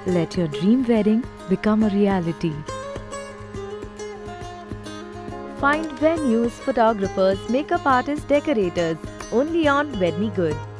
Let your dream wedding become a reality. Find venues, photographers, makeup artists, decorators only on Wed Me Good.